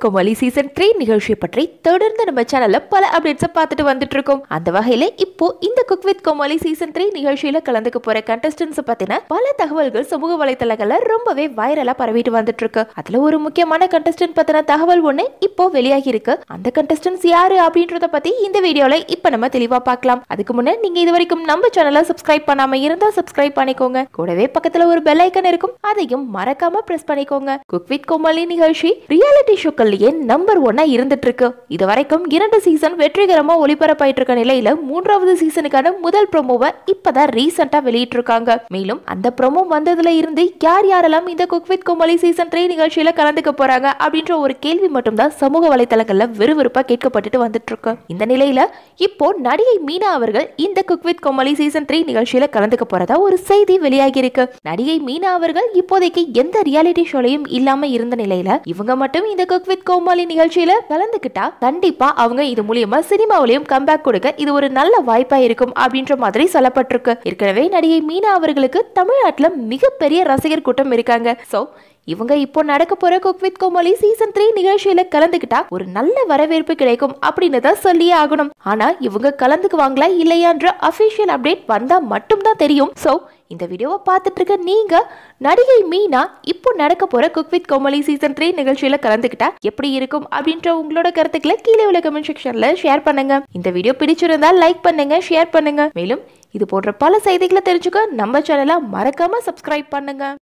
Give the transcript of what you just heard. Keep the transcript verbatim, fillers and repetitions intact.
Comali season three நிகழ்ச்சியை பற்றி தொடர்ந்து நம்ம சேனல்ல பல அப்டேட்ஸ் பார்த்துட்டு வந்துட்டு இருக்கோம். அந்த வகையில இப்போ இந்த Cook with Comali season three நிகழ்ச்சியில கலந்துக்க போற கண்டஸ்டன்ட்ஸ் பத்தின பல தகவல்கள் சமூக வலைதளங்கள்ல ரொம்பவே வைரலா பரவிட்டு வந்துட்டு இருக்கு. அதுல ஒரு முக்கியமான கண்டஸ்டன்ட் பத்தின தகவல் ஒண்ணு இப்போ வெளியாகி இருக்கு. அந்த கண்டஸ்டன்ட்ஸ் யாரு அப்படின்றத பத்தி இந்த வீடியோல இப்ப நம்ம தெளிவா பார்க்கலாம். அதுக்கு முன்ன நீங்க இது வரைக்கும் நம்ம சேனலை சப்ஸ்கிரைப் பண்ணாம இருந்தா சப்ஸ்கிரைப் பண்ணிக்கோங்க. கூடவே பக்கத்துல ஒரு பெல் ஐக்கன் இருக்கும், அதையும் மறக்காம பிரஸ் பண்ணிக்கோங்க. குக் வித் கோமாளி நிகழ்ச்சி ரியாலிட்டி ஷோக்கள்லயே நம்பர் ஒன்னா இருந்துட்டு இருக்கு. இது வரைக்கும் இரண்டு சீசன் வெற்றிகரமா ஒளிபரப்பாயிட்டு இருக்க நிலையில மூன்றாவது சீசனுக்கான முதல் ப்ரோமோவை இப்பதான் ரீசெண்டா வெளியிட்டு இருக்காங்க. மேலும் அந்த ப்ரோமோ வந்ததுல இருந்து யார் யாரெல்லாம் இந்த Cook with Comali season three நிகழ்ச்சியில கலந்துக்க போறாங்க அப்படின்ற ஒரு கேள்வி மட்டும் தான் சமூக வலைதளங்கள்ல விறுவிறுப்பா கேட்கப்பட்டு வந்துட்டு இருக்கு. இந்த நிலையில இப்போ நடிகை மீனா அவர்கள் இந்த Cook with Comali season three நிகழ்ச்சியில கலந்துக்க போறதா ஒரு செய்தி வெளியாகி இருக்கு. நடிகை மீனா அவர்கள் இப்போதைக்கு எந்த ரியாலிட்டி ஷோலையும் இல்லாம இருந்த நிலையில இவங்க மட்டும் இந்த குக் வித் கோமாளி நிகழ்ச்சியில கலந்துக்கிட்டா கண்டிப்பா அவங்க இது மூலியமா சினிமாவிலையும் கம்பேக் கொடுக்க இது ஒரு நல்ல வாய்ப்பா இருக்கும் அப்படின்ற மாதிரி சொல்லப்பட்டிருக்கு. ஏற்கனவே நடிகை மீனா அவர்களுக்கு தமிழ்நாட்டுல மிகப்பெரிய ரசிகர் கூட்டம் இருக்காங்க. சோ இவங்க இப்போ நடக்க போற Cook with Comali season three நிகழ்ச்சியில கலந்துக்கிட்டா ஒரு நல்ல வரவேற்பு கிடைக்கும் அப்படின்னு தான் சொல்லியே ஆகணும். ஆனா இவங்க கலந்துக்குவாங்களா இல்லையான்ற அபிஷியல் அப்டேட் வந்தா மட்டும் தான் தெரியும். சோ இந்த வீடியோவை பார்த்துட்டு இருக்க நீங்க நடிகை மீனா இப்போ நடக்க போற Cook with Comali season three நிகழ்ச்சியில கலந்துக்கிட்டா எப்படி இருக்கும் அப்படின்ற உங்களோட கருத்துக்களை கீழே உள்ள கமெண்ட் செக்ஷன்ல ஷேர் பண்ணுங்க. இந்த வீடியோ பிடிச்சிருந்தா லைக் பண்ணுங்க, ஷேர் பண்ணுங்க. மேலும் இது போன்ற பல செய்திகளை தெரிஞ்சுக்க நம்ம சேனலை மறக்காம சப்ஸ்கிரைப் பண்ணுங்க.